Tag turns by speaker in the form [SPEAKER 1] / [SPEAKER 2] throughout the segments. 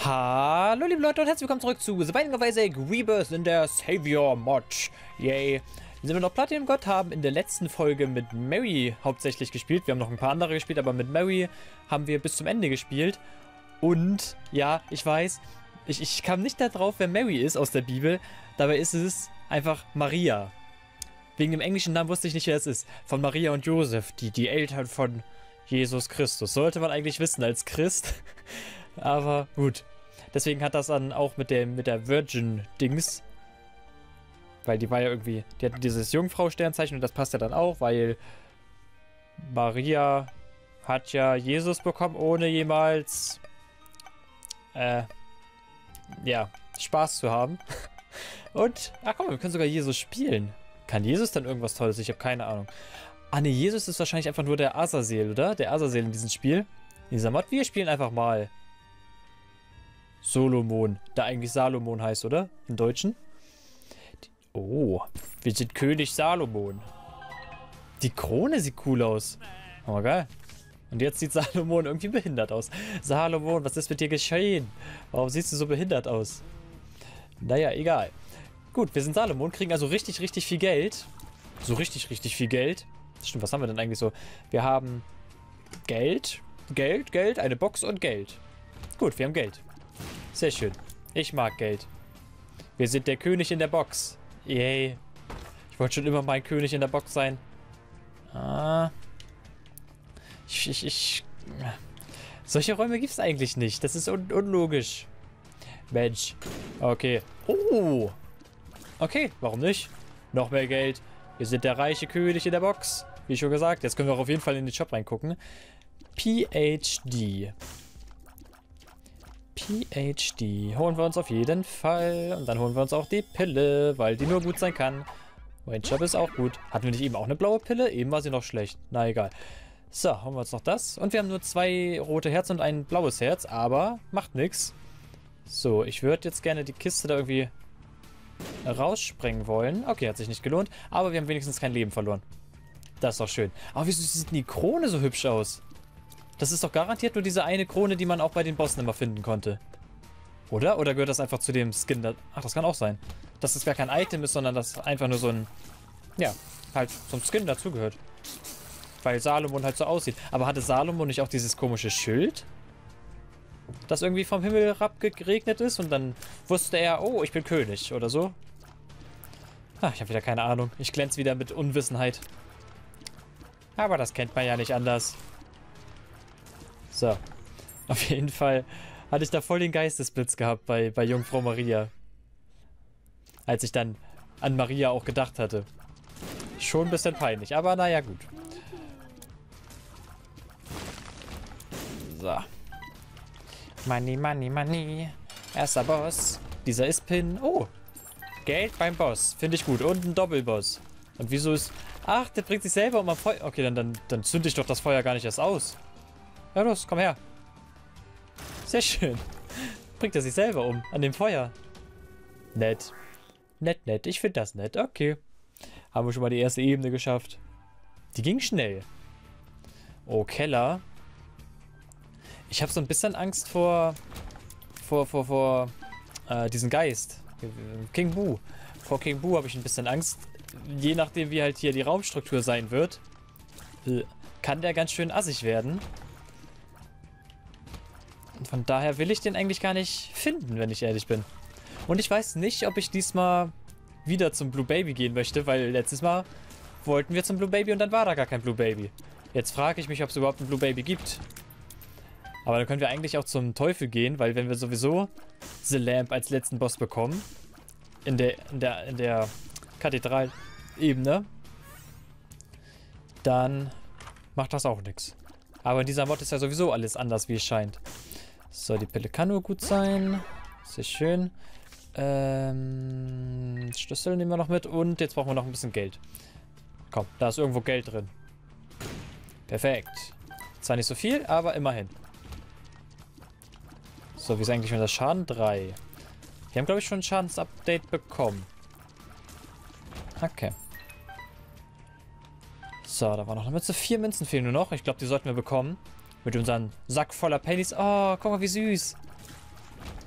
[SPEAKER 1] Hallo liebe Leute und herzlich willkommen zurück zu The Binding of Isaac Rebirth in der Savior Mod. Yay! Wir sind noch Platinum Gott, haben in der letzten Folge mit Mary hauptsächlich gespielt. Wir haben noch ein paar andere gespielt, aber mit Mary haben wir bis zum Ende gespielt. Und ja, ich weiß, ich kam nicht darauf, wer Mary ist aus der Bibel. Dabei ist es einfach Maria. Wegen dem englischen Namen wusste ich nicht, wer es ist. Von Maria und Josef, die Eltern von Jesus Christus. Sollte man eigentlich wissen als Christ. Aber gut. Deswegen hat das dann auch mit der Virgin-Dings. Weil die war ja irgendwie, die hatte dieses Jungfrau-Sternzeichen und das passt ja dann auch, weil Maria hat ja Jesus bekommen, ohne jemals ja, Spaß zu haben. Und, ach komm, wir können sogar Jesus spielen. Kann Jesus dann irgendwas Tolles? Ich habe keine Ahnung. Ah ne, Jesus ist wahrscheinlich einfach nur der Azazel, oder? Der Azazel in diesem Spiel. In dieser Mod. Wir spielen einfach mal Solomon, der eigentlich Salomon heißt, oder? Im Deutschen. Oh, wir sind König Salomon. Die Krone sieht cool aus. Oh, geil. Und jetzt sieht Salomon irgendwie behindert aus. Salomon, was ist mit dir geschehen? Warum siehst du so behindert aus? Naja, egal. Gut, wir sind Salomon, kriegen also richtig, richtig viel Geld. So richtig, richtig viel Geld. Stimmt, was haben wir denn eigentlich so? Wir haben Geld, Geld, eine Box und Geld. Gut, wir haben Geld. Sehr schön. Ich mag Geld. Wir sind der König in der Box. Yay. Ich wollte schon immer mal ein König in der Box sein. Ah. Solche Räume gibt es eigentlich nicht. Das ist unlogisch. Mensch. Okay. Oh. Okay, warum nicht? Noch mehr Geld. Wir sind der reiche König in der Box. Wie schon gesagt, jetzt können wir auch auf jeden Fall in den Shop reingucken. PhD. PhD. Holen wir uns auf jeden Fall. Und dann holen wir uns auch die Pille, weil die nur gut sein kann. Mein Job ist auch gut. Hatten wir nicht eben auch eine blaue Pille? Eben war sie noch schlecht. Na egal. So, holen wir uns noch das. Und wir haben nur 2 rote Herzen und ein blaues Herz, aber macht nichts. So, ich würde jetzt gerne die Kiste da irgendwie raussprengen wollen. Okay, hat sich nicht gelohnt. Aber wir haben wenigstens kein Leben verloren. Das ist doch schön. Aber wieso sieht denn die Krone so hübsch aus? Das ist doch garantiert nur diese eine Krone, die man auch bei den Bossen immer finden konnte. Oder? Oder gehört das einfach zu dem Skin? Ach, das kann auch sein. Dass das gar kein Item ist, sondern dass einfach nur so ein... Ja, halt zum Skin dazugehört. Weil Salomon halt so aussieht. Aber hatte Salomon nicht auch dieses komische Schild? Das irgendwie vom Himmel herabgeregnet ist und dann wusste er, oh, ich bin König oder so. Ah, ich habe wieder keine Ahnung. Ich glänze wieder mit Unwissenheit. Aber das kennt man ja nicht anders. So. Auf jeden Fall hatte ich da voll den Geistesblitz gehabt bei Jungfrau Maria. Als ich dann an Maria auch gedacht hatte. Schon ein bisschen peinlich, aber naja, gut. So. Money, money, money. Erster Boss. Dieser ist Pin. Oh. Geld beim Boss. Finde ich gut. Und ein Doppelboss. Und wieso ist... Ach, der bringt sich selber um am Feuer... Okay, dann zünde ich doch das Feuer gar nicht erst aus. Ja, los, komm her. Sehr schön. Bringt er sich selber um. An dem Feuer. Nett. Nett, nett. Ich finde das nett. Okay. Haben wir schon mal die erste Ebene geschafft. Die ging schnell. Oh, Keller. Ich habe so ein bisschen Angst vor diesen Geist. King Boo. Vor King Boo habe ich ein bisschen Angst. Je nachdem, wie halt hier die Raumstruktur sein wird, kann der ganz schön assig werden. Und von daher will ich den eigentlich gar nicht finden, wenn ich ehrlich bin. Und ich weiß nicht, ob ich diesmal wieder zum Blue Baby gehen möchte, weil letztes Mal wollten wir zum Blue Baby und dann war da gar kein Blue Baby. Jetzt frage ich mich, ob es überhaupt ein Blue Baby gibt. Aber dann können wir eigentlich auch zum Teufel gehen, weil wenn wir sowieso The Lamp als letzten Boss bekommen, in der Kathedralebene, dann macht das auch nichts. Aber in dieser Mod ist ja sowieso alles anders, wie es scheint. So, die Pille kann nur gut sein. Sehr schön. Schlüssel nehmen wir noch mit und jetzt brauchen wir noch ein bisschen Geld. Komm, da ist irgendwo Geld drin. Perfekt. Zwar nicht so viel, aber immerhin. So, wie ist eigentlich mit der Schaden? 3. Wir haben, glaube ich, schon ein Schadensupdate bekommen. Okay. So, da war noch eine Münze. 4 Münzen fehlen nur noch. Ich glaube, die sollten wir bekommen. Mit unserem Sack voller Pennies. Oh, guck mal, wie süß.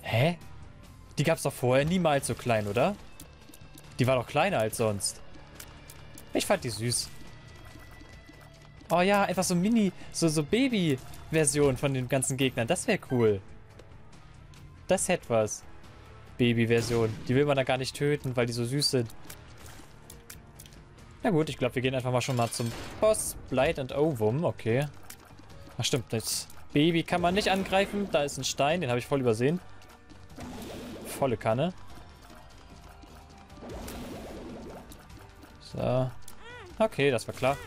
[SPEAKER 1] Hä? Die gab's doch vorher niemals so klein, oder? Die war doch kleiner als sonst. Ich fand die süß. Oh ja, einfach so Mini, so Baby-Version von den ganzen Gegnern. Das wäre cool. Das hätte was. Baby-Version. Die will man da gar nicht töten, weil die so süß sind. Na gut, ich glaube, wir gehen einfach mal schon mal zum Boss. Blight and Ovum, okay. Ach stimmt, das Baby kann man nicht angreifen. Da ist ein Stein, den habe ich voll übersehen. Volle Kanne. So. Okay, das war klar.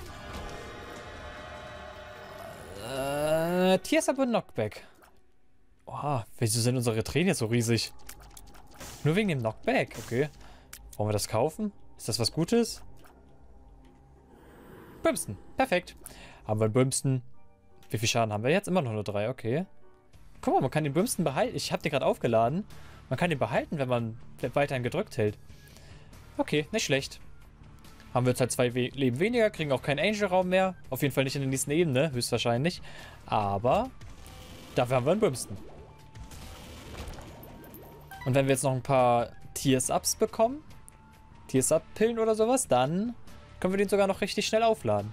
[SPEAKER 1] Tears Up und Knockback. Oha, wieso sind unsere Tränen jetzt so riesig? Nur wegen dem Knockback, okay. Wollen wir das kaufen? Ist das was Gutes? Brimston, perfekt. Haben wir einen Brimston. Wie viel Schaden haben wir jetzt? Immer noch nur 3, okay. Guck mal, man kann den Brimston behalten. Ich habe den gerade aufgeladen. Man kann den behalten, wenn man weiterhin gedrückt hält. Okay, nicht schlecht. Haben wir jetzt halt 2 Leben weniger, kriegen auch keinen Angel-Raum mehr. Auf jeden Fall nicht in der nächsten Ebene, höchstwahrscheinlich. Aber dafür haben wir einen Brimston. Und wenn wir jetzt noch ein paar Tears-Ups bekommen, Tears-Up-Pillen oder sowas, dann können wir den sogar noch richtig schnell aufladen.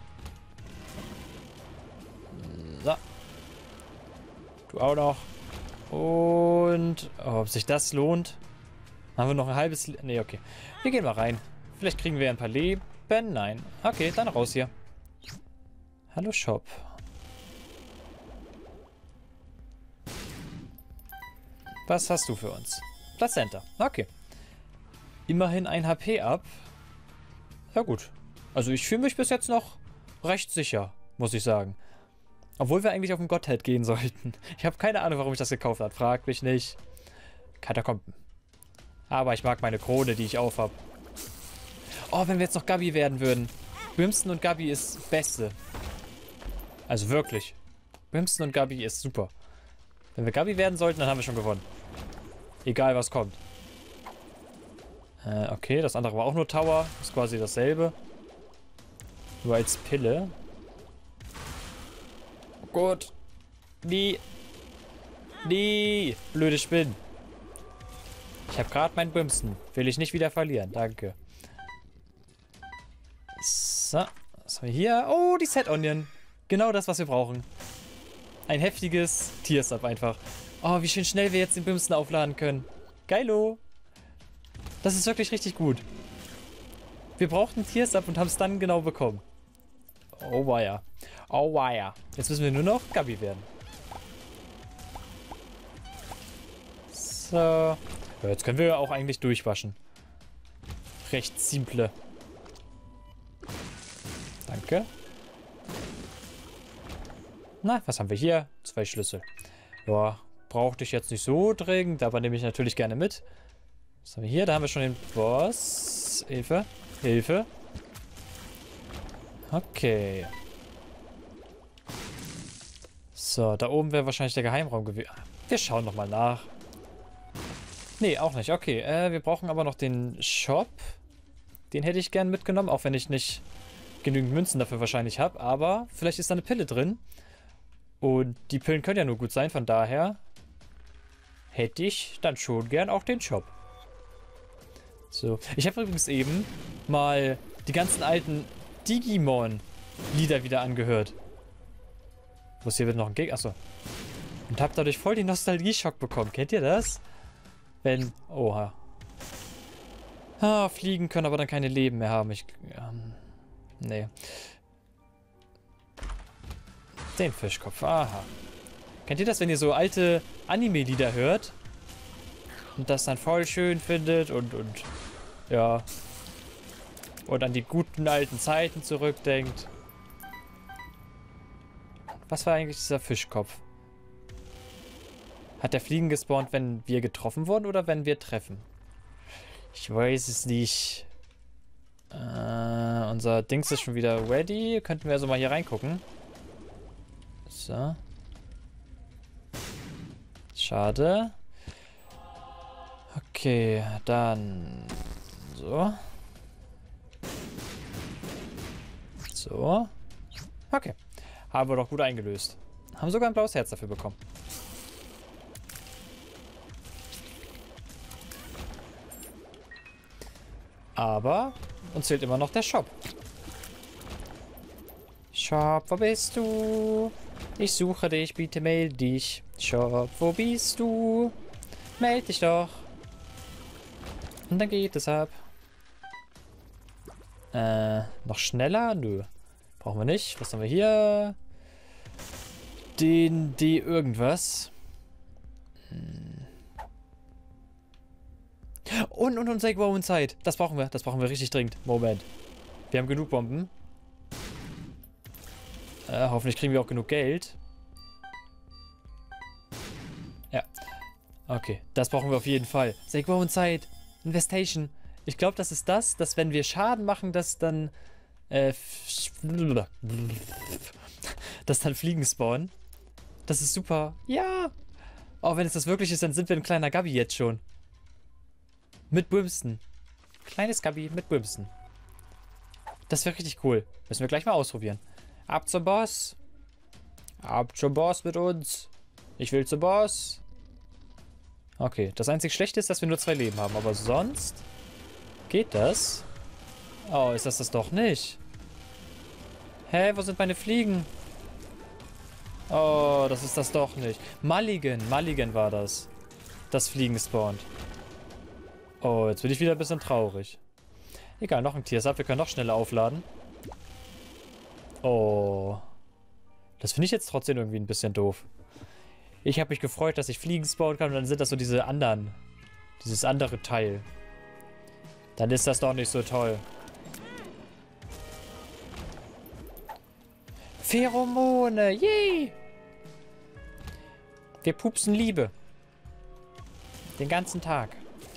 [SPEAKER 1] So. Du auch noch. Und ob sich das lohnt. Haben wir noch ein halbes... Nee, okay. Wir gehen mal rein. Vielleicht kriegen wir ein paar Leben. Nein. Okay, dann raus hier. Hallo Shop. Was hast du für uns? Plazenta. Okay. Immerhin ein HP ab. Ja gut. Also ich fühle mich bis jetzt noch recht sicher, muss ich sagen. Obwohl wir eigentlich auf den Godhead gehen sollten. Ich habe keine Ahnung, warum ich das gekauft habe. Frag mich nicht. Katakomben. Aber ich mag meine Krone, die ich aufhab. Oh, wenn wir jetzt noch Gabi werden würden. Brimston und Gabi ist das Beste. Also wirklich. Brimston und Gabi ist super. Wenn wir Gabi werden sollten, dann haben wir schon gewonnen. Egal, was kommt. Okay, das andere war auch nur Tower. Ist quasi dasselbe. Nur als Pille. Oh Gott. Nie. Blöde Spinnen. Ich habe gerade meinen Brimston. Will ich nicht wieder verlieren. Danke. So. Was haben wir hier? Oh, die Set Onion. Genau das, was wir brauchen. Ein heftiges Tears-Up einfach. Oh, wie schön schnell wir jetzt den Brimston aufladen können. Geilo. Das ist wirklich richtig gut. Wir brauchten Tears-Up und haben es dann genau bekommen. Oh weia. Oh weia. Jetzt müssen wir nur noch Gabi werden. So. Ja, jetzt können wir auch eigentlich durchwaschen. Recht simple. Danke. Na, was haben wir hier? 2 Schlüssel. Ja, brauchte ich jetzt nicht so dringend, aber nehme ich natürlich gerne mit. Was haben wir hier? Da haben wir schon den Boss. Hilfe. Hilfe. Okay. So, da oben wäre wahrscheinlich der Geheimraum gewesen. Wir schauen nochmal nach. Nee, auch nicht. Okay, wir brauchen aber noch den Shop. Den hätte ich gern mitgenommen, auch wenn ich nicht genügend Münzen dafür wahrscheinlich habe. Aber vielleicht ist da eine Pille drin. Und die Pillen können ja nur gut sein, von daher hätte ich dann schon gern auch den Shop. So, ich habe übrigens eben mal die ganzen alten Digimon-Lieder wieder angehört. Wo ist hier wird noch ein Gegner? Achso. Und habe dadurch voll den Nostalgie-Schock bekommen. Kennt ihr das? Wenn... Oha. Ah, fliegen können aber dann keine Leben mehr haben. Nee. Den Fischkopf. Aha. Kennt ihr das, wenn ihr so alte Anime-Lieder hört? Und das dann voll schön findet und ja. Und an die guten alten Zeiten zurückdenkt. Was war eigentlich dieser Fischkopf? Hat der Fliegen gespawnt, wenn wir getroffen wurden oder wenn wir treffen? Ich weiß es nicht. Unser Dings ist schon wieder ready. Könnten wir also mal hier reingucken. So. Schade. Okay, dann so. So. Okay. Haben wir doch gut eingelöst. Haben sogar ein blaues Herz dafür bekommen. Aber uns fehlt immer noch der Shop. Shop, wo bist du? Ich suche dich, bitte melde dich. Shop, wo bist du? Meld dich doch. Und dann geht es ab. Noch schneller? Nö. Brauchen wir nicht. Was haben wir hier? Die irgendwas. Und unser Zeit. Das brauchen wir. Das brauchen wir richtig dringend. Moment. Wir haben genug Bomben. Hoffentlich kriegen wir auch genug Geld. Ja. Okay. Das brauchen wir auf jeden Fall. Zeit. Investation. Ich glaube, das ist das, dass wenn wir Schaden machen, dass dann dass dann Fliegen spawnen. Das ist super. Ja. Oh, wenn es das wirklich ist, dann sind wir ein kleiner Gabi jetzt schon. Mit Brimston. Kleines Gabi mit Brimston. Das wäre richtig cool. Müssen wir gleich mal ausprobieren. Ab zum Boss. Ab zum Boss mit uns. Ich will zum Boss. Okay, das einzig Schlechte ist, dass wir nur 2 Leben haben. Aber sonst geht das. Oh, ist das doch nicht? Hä, wo sind meine Fliegen? Oh, das ist das doch nicht. Mulligan war das. Das Fliegen spawnt. Oh, jetzt bin ich wieder ein bisschen traurig. Egal, noch ein Tiersab. Wir können noch schneller aufladen. Oh. Das finde ich jetzt trotzdem irgendwie ein bisschen doof. Ich habe mich gefreut, dass ich Fliegen spawnen kann und dann sind das so diese anderen. Dieses andere Teil. Dann ist das doch nicht so toll. Pheromone, yay! Wir pupsen Liebe. Den ganzen Tag.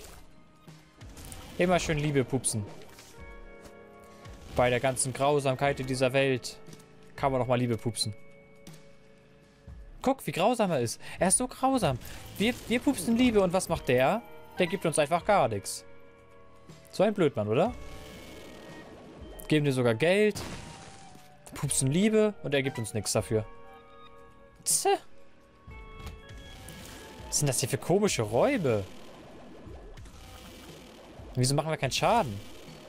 [SPEAKER 1] Immer schön Liebe pupsen. Bei der ganzen Grausamkeit in dieser Welt kann man doch mal Liebe pupsen. Guck, wie grausam er ist. Er ist so grausam. Wir pupsen Liebe und was macht der? Der gibt uns einfach gar nichts. So ein Blödmann, oder? Geben dir sogar Geld. Pupsen Liebe und er gibt uns nichts dafür. Tse. Was sind das hier für komische Räube? Wieso machen wir keinen Schaden?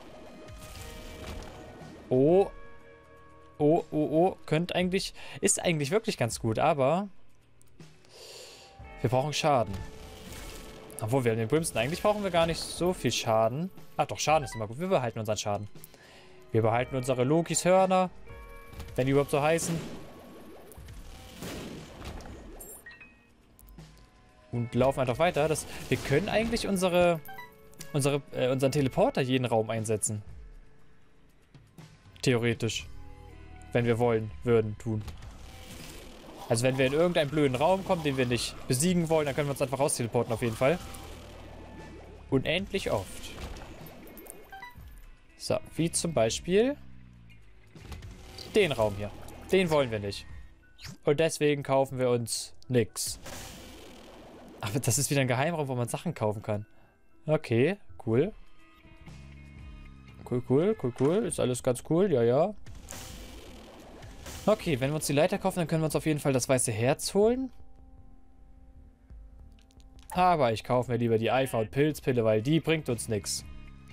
[SPEAKER 1] Oh. Oh. Könnte eigentlich... Ist eigentlich wirklich ganz gut, aber... Wir brauchen Schaden. Obwohl, wir haben den Brimston. Eigentlich brauchen wir gar nicht so viel Schaden. Ach doch, Schaden ist immer gut. Wir behalten unseren Schaden. Wir behalten unsere Lokis Hörner. Wenn die überhaupt so heißen. Und laufen einfach weiter. Wir können eigentlich unseren Teleporter jeden Raum einsetzen. Theoretisch. Wenn wir würden, tun. Also wenn wir in irgendeinen blöden Raum kommen, den wir nicht besiegen wollen, dann können wir uns einfach raus teleporten auf jeden Fall. Unendlich oft. So, wie zum Beispiel den Raum hier. Den wollen wir nicht. Und deswegen kaufen wir uns nix. Aber das ist wieder ein Geheimraum, wo man Sachen kaufen kann. Okay, cool. Cool. Ist alles ganz cool, ja. Okay, wenn wir uns die Leiter kaufen, dann können wir uns auf jeden Fall das weiße Herz holen. Aber ich kaufe mir lieber die Eifer- und Pilzpille, weil die bringt uns nichts.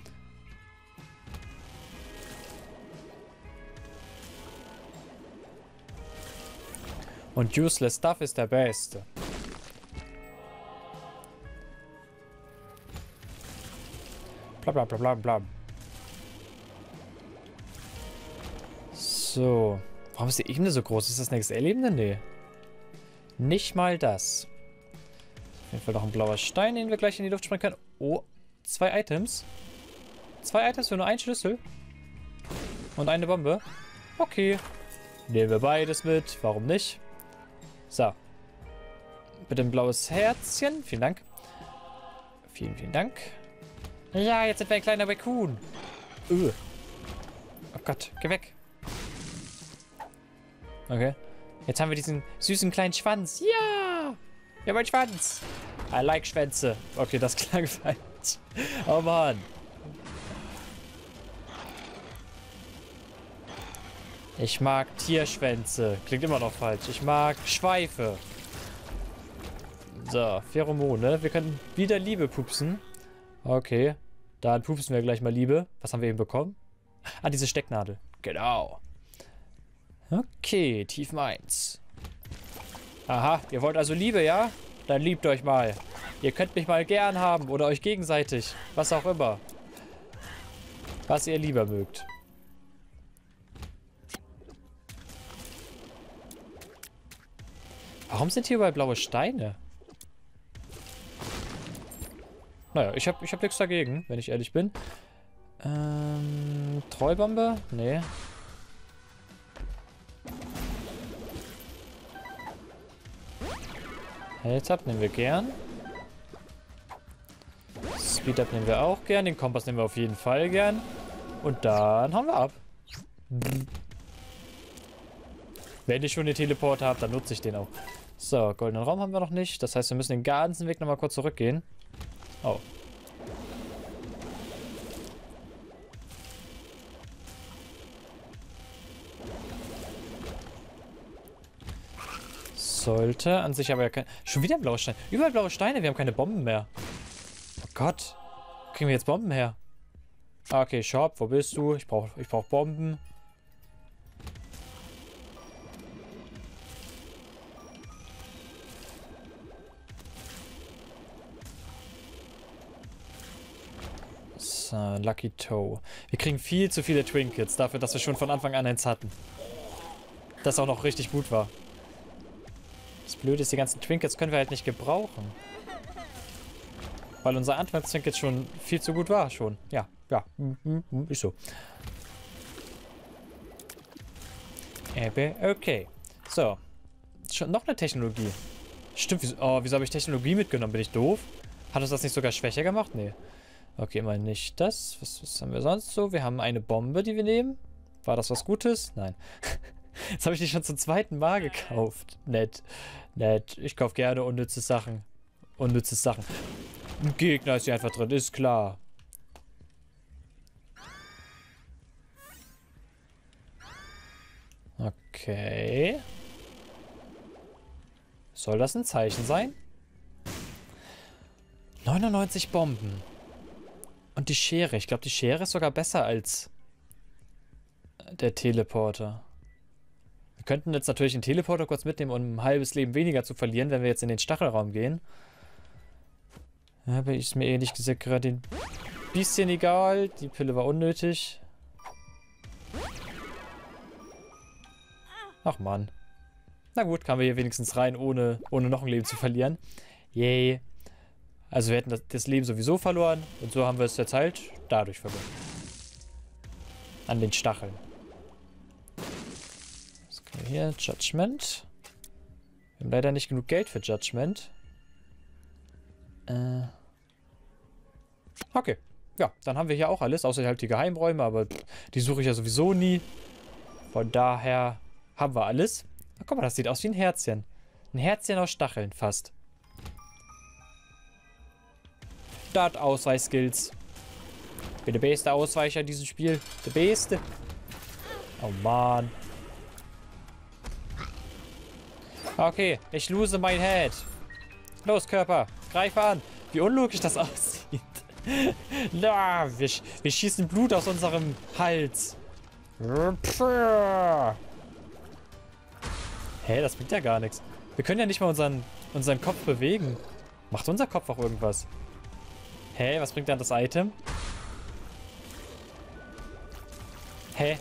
[SPEAKER 1] Und Useless Stuff ist der Beste. Blablabla. So. Warum ist die Ebene so groß? Ist das eine XL-Ebene? Nee. Nicht mal das. Auf jeden Fall noch ein blauer Stein, den wir gleich in die Luft sprengen können. Oh, 2 Items. 2 Items für nur einen Schlüssel. Und eine Bombe. Okay. Nehmen wir beides mit. Warum nicht? So. Bitte ein blaues Herzchen. Vielen Dank. Vielen Dank. Ja, jetzt sind wir ein kleiner Raccoon. Oh Gott, geh weg. Okay. Jetzt haben wir diesen süßen kleinen Schwanz. Ja! Ja, mein Schwanz. I like Schwänze. Okay, das klang falsch. Oh Mann. Ich mag Tierschwänze. Klingt immer noch falsch. Ich mag Schweife. So, Pheromone. Wir können wieder Liebe pupsen. Okay. Dann pupsen wir gleich mal Liebe. Was haben wir eben bekommen? Ah, diese Stecknadel. Genau. Okay, Tiefen 1. Aha, ihr wollt also Liebe, ja? Dann liebt euch mal. Ihr könnt mich mal gern haben oder euch gegenseitig. Was auch immer. Was ihr lieber mögt. Warum sind hier überall blaue Steine? Naja, ich hab nichts dagegen, wenn ich ehrlich bin. Treubombe? Nee. Health-Up nehmen wir gern. Speed-Up nehmen wir auch gern. Den Kompass nehmen wir auf jeden Fall gern. Und dann hauen wir ab. Wenn ich schon den Teleporter habe, dann nutze ich den auch. So, goldenen Raum haben wir noch nicht. Das heißt, wir müssen den ganzen Weg nochmal kurz zurückgehen. Oh. Sollte an sich aber ja kein... Schon wieder ein blauer Stein. Überall blaue Steine, wir haben keine Bomben mehr. Oh Gott. Wo kriegen wir jetzt Bomben her? Ah, okay, Shop, wo bist du? Ich brauch Bomben. So, Lucky Toe. Wir kriegen viel zu viele Trinkets dafür, dass wir schon von Anfang an eins hatten. Das auch noch richtig gut war. Das Blöde ist, die ganzen Trinkets können wir halt nicht gebrauchen. Weil unser Anfangstrinket schon viel zu gut war, schon. Ja, ja, ist so. Okay. So. Schon noch eine Technologie. Stimmt, wieso habe ich Technologie mitgenommen? Bin ich doof? Hat uns das nicht sogar schwächer gemacht? Nee. Okay, mal nicht das. Was haben wir sonst so? Wir haben eine Bombe, die wir nehmen. War das was Gutes? Nein. Jetzt habe ich die schon zum zweiten Mal gekauft. Nett. Nett. Ich kaufe gerne unnütze Sachen. Unnütze Sachen. Ein Gegner ist hier einfach drin, ist klar. Okay. Soll das ein Zeichen sein? 99 Bomben. Und die Schere. Ich glaube, die Schere ist sogar besser als der Teleporter. Wir könnten jetzt natürlich den Teleporter kurz mitnehmen, um ein halbes Leben weniger zu verlieren, wenn wir jetzt in den Stachelraum gehen. Aber ist mir ehrlich gesagt gerade ein bisschen egal. Die Pille war unnötig. Ach Mann. Na gut, kamen wir hier wenigstens rein, ohne noch ein Leben zu verlieren. Yay. Also wir hätten das Leben sowieso verloren. Und so haben wir es jetzt halt dadurch verloren. An den Stacheln. Was können wir hier? Judgment. Wir haben leider nicht genug Geld für Judgment. Okay. Ja, dann haben wir hier auch alles, außer halt die Geheimräume, aber die suche ich ja sowieso nie. Von daher haben wir alles. Ach, guck mal, das sieht aus wie ein Herzchen. Ein Herzchen aus Stacheln, fast. Dart Ausweichskills. Bin der beste Ausweicher in diesem Spiel. Der beste. Oh Mann. Okay, ich lose mein Head. Los, Körper, greife an. Wie unlogisch das aussieht. Na, wir schießen Blut aus unserem Hals. Hä, das bringt ja gar nichts. Wir können ja nicht mal unseren Kopf bewegen. Macht unser Kopf auch irgendwas? Hä, was bringt dann das Item? Hä?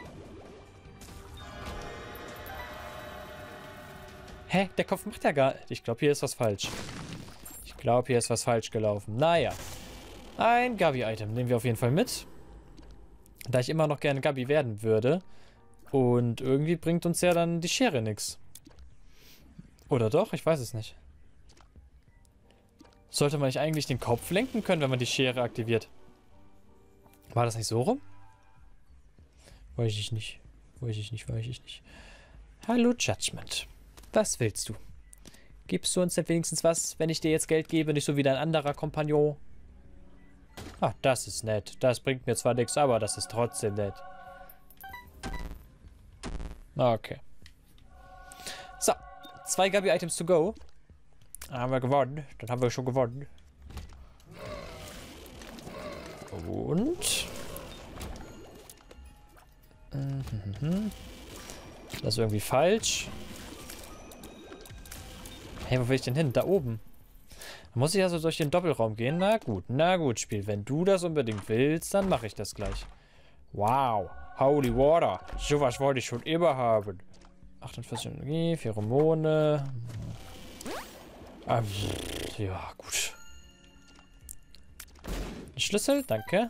[SPEAKER 1] Hä, der Kopf macht ja gar... Ich glaube, hier ist was falsch. Ich glaube, hier ist was falsch gelaufen. Naja. Ein Gabi-Item nehmen wir auf jeden Fall mit. Da ich immer noch gerne Gabi werden würde. Und irgendwie bringt uns ja dann die Schere nichts. Oder doch? Ich weiß es nicht. Sollte man nicht eigentlich den Kopf lenken können, wenn man die Schere aktiviert? War das nicht so rum? Weiß ich nicht. Weiß ich nicht. Hallo Judgment. Was willst du? Gibst du uns denn wenigstens was, wenn ich dir jetzt Geld gebe, nicht so wie dein anderer Kompagnon? Ach, das ist nett. Das bringt mir zwar nichts, aber das ist trotzdem nett. Okay. So, 2 Gabi-Items to go. Haben wir gewonnen. Dann haben wir schon gewonnen. Und... Das ist irgendwie falsch. Hey, wo will ich denn hin? Da oben. Da muss ich also durch den Doppelraum gehen. Na gut, Spiel. Wenn du das unbedingt willst, dann mache ich das gleich. Wow. Holy Water. Sowas wollte ich schon immer haben. 48 Energie, Pheromone. Ja, gut. Schlüssel, danke.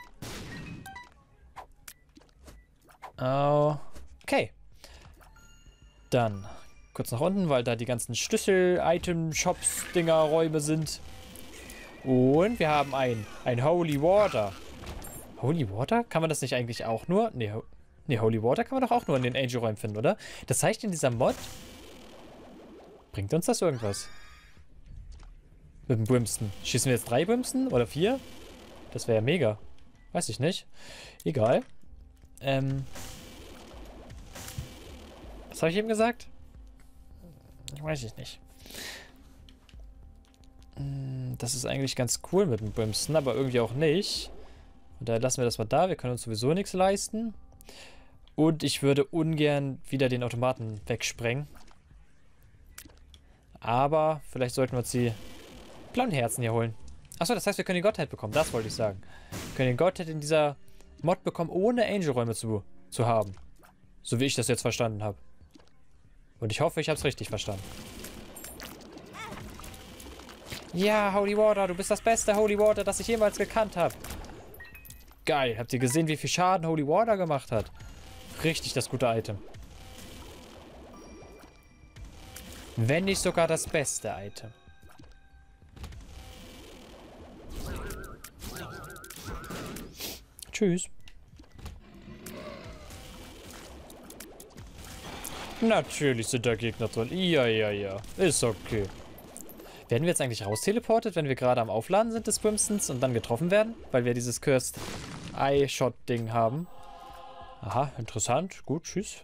[SPEAKER 1] Okay. Dann kurz nach unten, weil da die ganzen Schlüssel-Item-Shops-Dinger-Räume sind. Und wir haben ein Holy Water. Holy Water? Kann man das nicht eigentlich auch nur? Nee, Holy Water kann man doch auch nur in den Angel-Räumen finden, oder? Das heißt, in dieser Mod bringt uns das irgendwas. Mit dem Brimstone. Schießen wir jetzt 3 Brimstone oder 4? Das wäre ja mega. Weiß ich nicht. Egal. Was habe ich eben gesagt? Weiß ich nicht. Das ist eigentlich ganz cool mit dem Brimstone, aber irgendwie auch nicht. Und daher lassen wir das mal da. Wir können uns sowieso nichts leisten. Und ich würde ungern wieder den Automaten wegsprengen. Aber vielleicht sollten wir uns die blauen Herzen hier holen. Achso, das heißt, wir können die Gottheit bekommen. Das wollte ich sagen. Wir können die Gottheit in dieser Mod bekommen, ohne Angel-Räume zu haben. So wie ich das jetzt verstanden habe. Und ich hoffe, ich habe es richtig verstanden. Ja, Holy Water, du bist das beste Holy Water, das ich jemals gekannt habe. Geil. Habt ihr gesehen, wie viel Schaden Holy Water gemacht hat? Richtig das gute Item. Wenn nicht sogar das beste Item. Tschüss. Natürlich sind da Gegner drin. Ja. Ist okay. Werden wir jetzt eigentlich raus-teleportet, wenn wir gerade am Aufladen sind des Brimstones und dann getroffen werden? Weil wir dieses Cursed Eye-Shot-Ding haben. Aha, interessant. Gut, tschüss.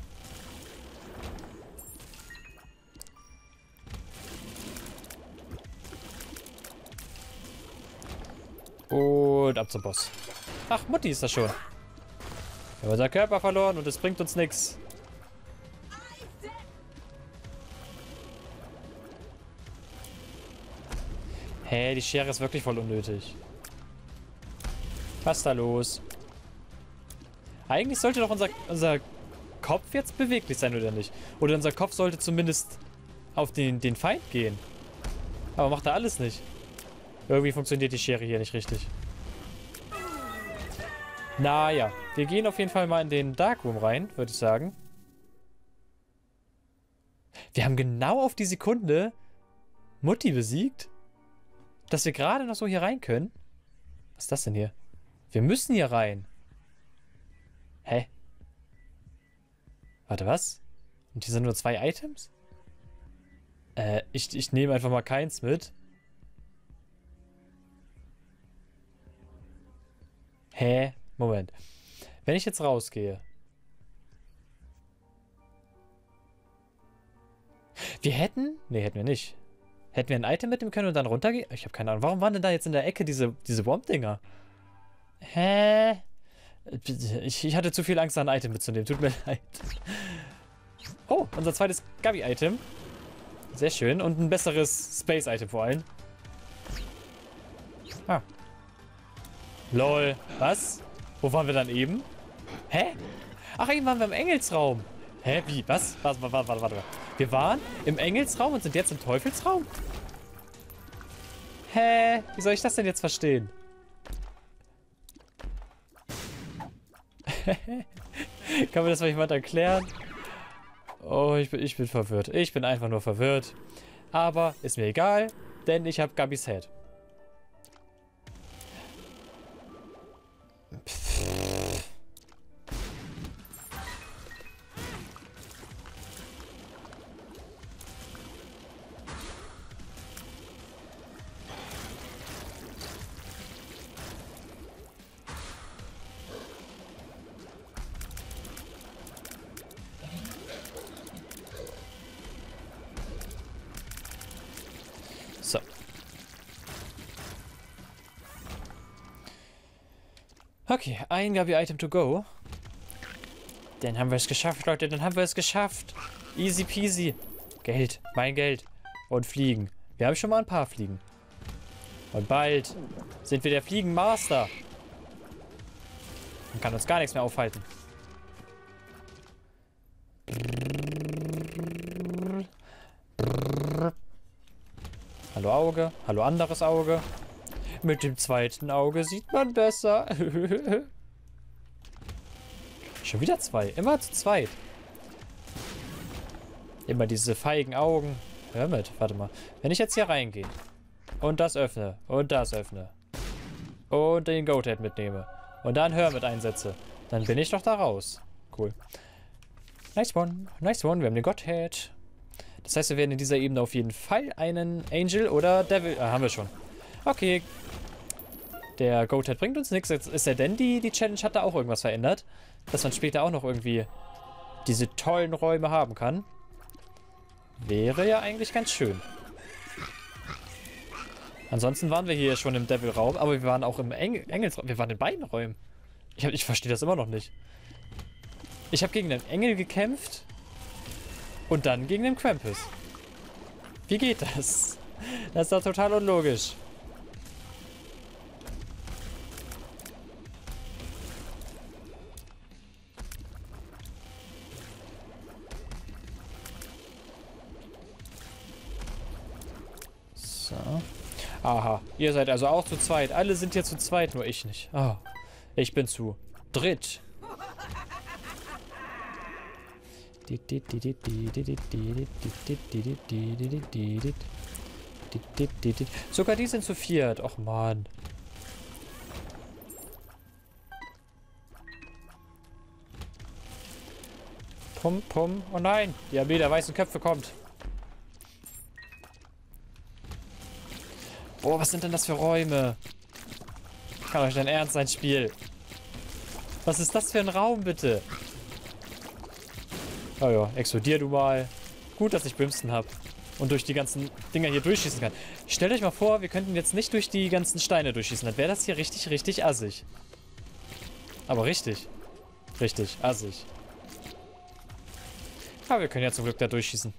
[SPEAKER 1] Und ab zum Boss. Ach, Mutti ist das schon. Wir haben unser Körper verloren und es bringt uns nichts. Hä, die Schere ist wirklich voll unnötig. Was ist da los? Eigentlich sollte doch unser Kopf jetzt beweglich sein, oder nicht? Oder unser Kopf sollte zumindest auf den Feind gehen. Aber macht er alles nicht. Irgendwie funktioniert die Schere hier nicht richtig. Naja, wir gehen auf jeden Fall mal in den Darkroom rein, würde ich sagen. Wir haben genau auf die Sekunde Mutti besiegt, dass wir gerade noch so hier rein können. Was ist das denn hier? Wir müssen hier rein. Hä? Warte, was? Und hier sind nur 2 Items? Ich nehme einfach mal keins mit. Hä? Moment. Wenn ich jetzt rausgehe. Wir hätten... Nee, hätten wir nicht. Hätten wir ein Item mitnehmen können und dann runtergehen? Ich habe keine Ahnung. Warum waren denn da jetzt in der Ecke diese Womp-Dinger? Hä? Ich hatte zu viel Angst, ein Item mitzunehmen. Tut mir leid. Oh, unser zweites Gabi-Item. Sehr schön. Und ein besseres Space-Item vor allem. Ah. Lol. Was? Wo waren wir dann eben? Hä? Ach, eben waren wir im Engelsraum. Hä? Wie? Was? Warte. Wir waren im Engelsraum und sind jetzt im Teufelsraum? Hä? Wie soll ich das denn jetzt verstehen? Kann mir das mal jemand erklären? Oh, ich bin verwirrt. Ich bin einfach nur verwirrt. Aber ist mir egal, denn ich habe Gabis Head. So. Okay, ein Gabi-Item to go. Dann haben wir es geschafft, Leute. Dann haben wir es geschafft. Easy peasy. Geld. Mein Geld. Und Fliegen. Wir haben schon mal ein paar Fliegen. Und bald sind wir der Fliegenmaster. Man kann uns gar nichts mehr aufhalten. Hallo Auge. Hallo anderes Auge. Mit dem zweiten Auge sieht man besser. Schon wieder zwei. Immer zu zweit. Immer diese feigen Augen. Hör mit. Warte mal. Wenn ich jetzt hier reingehe und das öffne und das öffne und den Goathead mitnehme und dann Hermit einsetze, dann bin ich doch da raus. Cool. Nice one. Nice one. Wir haben den Goathead. Das heißt, wir werden in dieser Ebene auf jeden Fall einen Angel oder Devil... haben wir schon. Okay. Der Goathead bringt uns nichts. Jetzt ist ja denn die Challenge hat da auch irgendwas verändert. Dass man später auch noch irgendwie diese tollen Räume haben kann. Wäre ja eigentlich ganz schön. Ansonsten waren wir hier schon im Devil-Raum, aber wir waren auch im Engelsraum. Wir waren in beiden Räumen. Ich verstehe das immer noch nicht. Ich habe gegen den Engel gekämpft und dann gegen den Krampus. Wie geht das? Das ist doch total unlogisch. So. Aha, ihr seid also auch zu zweit. Alle sind hier zu zweit, nur ich nicht. Oh, ich bin zu dritt. Sogar die sind zu viert. Och man. Pum, pum. Oh nein, die Armee der weißen Köpfe kommt. Boah, was sind denn das für Räume? Kann euch dein Ernst sein, Spiel? Was ist das für ein Raum, bitte? Oh ja, explodier du mal. Gut, dass ich Brimstone habe und durch die ganzen Dinger hier durchschießen kann. Stellt euch mal vor, wir könnten jetzt nicht durch die ganzen Steine durchschießen. Dann wäre das hier richtig, richtig assig. Aber richtig. Richtig, assig. Aber wir können ja zum Glück da durchschießen.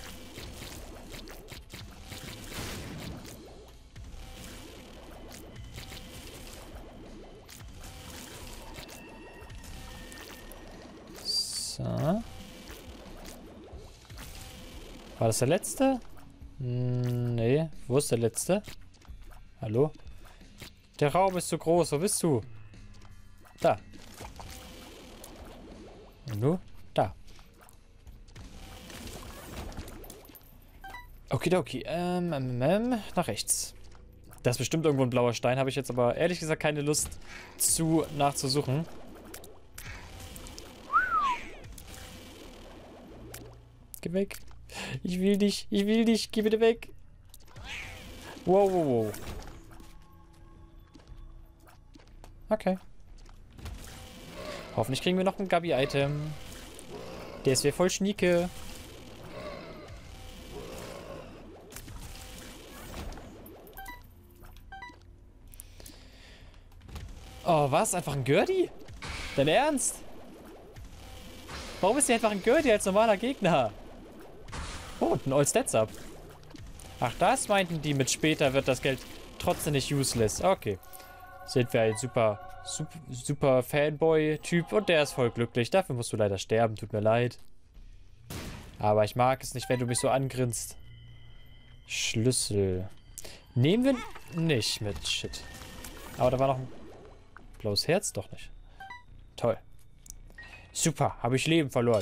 [SPEAKER 1] So. War das der letzte? Nee. Wo ist der letzte? Hallo? Der Raum ist zu groß. Wo bist du? Da. Und du? Da. Okidoki. Nach rechts. Da ist bestimmt irgendwo ein blauer Stein. Habe ich jetzt aber ehrlich gesagt keine Lust nachzusuchen. Geh weg. Ich will dich. Ich will dich. Geh bitte weg. Wow, wow, wow. Okay. Hoffentlich kriegen wir noch ein Gabi-Item. Der wäre voll schnieke. Oh, was? Einfach ein Gurdi? Dein Ernst? Warum ist der einfach ein Gurdi als normaler Gegner? Oh, und ein All-Stats-Up. Ach, das meinten die mit später wird das Geld trotzdem nicht useless. Okay. Sind wir ein super Fanboy-Typ und der ist voll glücklich. Dafür musst du leider sterben, tut mir leid. Aber ich mag es nicht, wenn du mich so angrinst. Schlüssel. Nehmen wir nicht mit. Shit. Aber da war noch ein blaues Herz, doch nicht. Toll. Super, habe ich Leben verloren.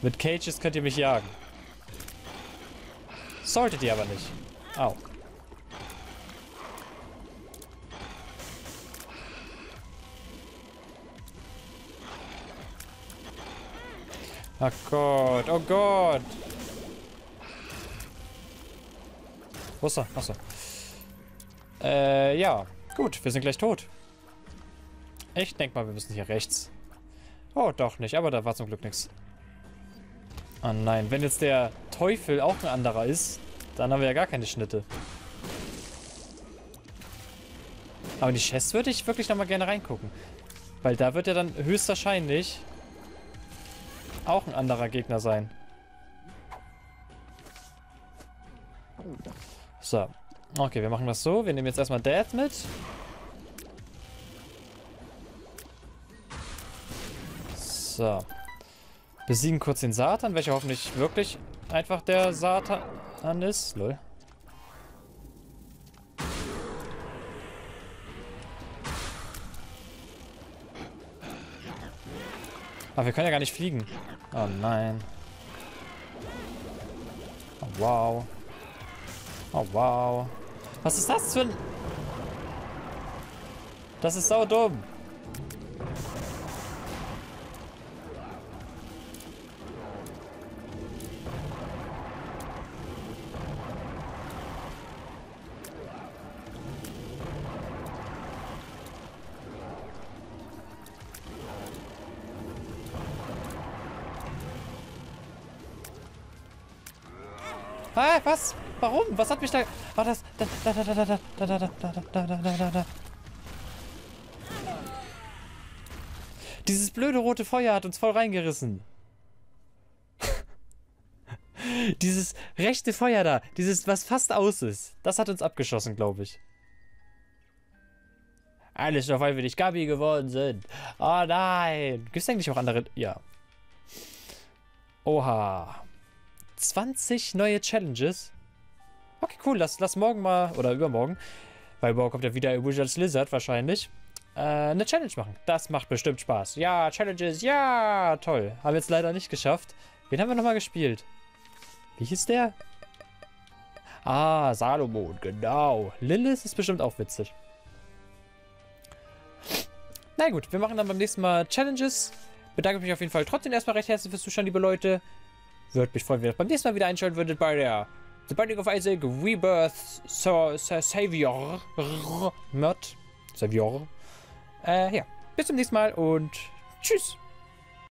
[SPEAKER 1] Mit Cages könnt ihr mich jagen. Solltet ihr aber nicht. Au. Oh Gott, oh Gott. Wo ist er? Achso. Ja. Gut, wir sind gleich tot. Ich denke mal, wir müssen hier rechts. Oh, doch nicht, aber da war zum Glück nichts. Oh nein, wenn jetzt der Teufel auch ein anderer ist, dann haben wir ja gar keine Schnitte. Aber in die Chests würde ich wirklich nochmal gerne reingucken. Weil da wird ja dann höchstwahrscheinlich auch ein anderer Gegner sein. So. Okay, wir machen das so. Wir nehmen jetzt erstmal Dad mit. So. Besiegen kurz den Satan, welcher hoffentlich wirklich einfach der Satan ist. Lol. Aber wir können ja gar nicht fliegen. Oh nein. Oh wow. Oh wow. Was ist das für ein... Das ist saudumm. Ah, was? Warum? Was hat mich da... Ah, das... Da. Dieses blöde rote Feuer hat uns voll reingerissen. Dieses rechte Feuer da. Dieses, was fast aus ist. Das hat uns abgeschossen, glaube ich. Alles nur, weil wir nicht Gabi geworden sind. Oh nein. Gibt es eigentlich auch andere... Ja. Oha. 20 neue Challenges. Okay, cool. Lass morgen mal, oder übermorgen, weil morgen kommt ja wieder Wizard's Lizard wahrscheinlich, eine Challenge machen. Das macht bestimmt Spaß. Ja, Challenges, ja, toll. Haben wir jetzt leider nicht geschafft. Wen haben wir nochmal gespielt? Wie hieß der? Ah, Salomon, genau. Lilith ist bestimmt auch witzig. Na gut, wir machen dann beim nächsten Mal Challenges. Bedanke mich auf jeden Fall trotzdem erstmal recht herzlich fürs Zuschauen, liebe Leute. Würde mich freuen, wenn ihr beim nächsten Mal wieder einschalten würdet bei der The Binding of Isaac Rebirth Savior Mod. Savior. Ja, bis zum nächsten Mal und tschüss.